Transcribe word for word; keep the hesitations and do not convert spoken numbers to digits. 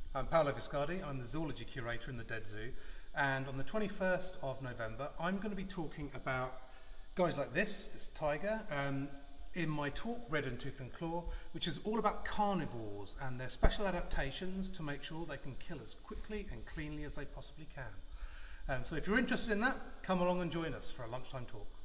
I'm Paolo Viscardi, I'm the zoology curator in the Dead Zoo, and on the twenty-first of November I'm going to be talking about guys like this, this tiger, um, in my talk Red and Tooth and Claw, which is all about carnivores and their special adaptations to make sure they can kill as quickly and cleanly as they possibly can. Um, so if you're interested in that, come along and join us for a lunchtime talk.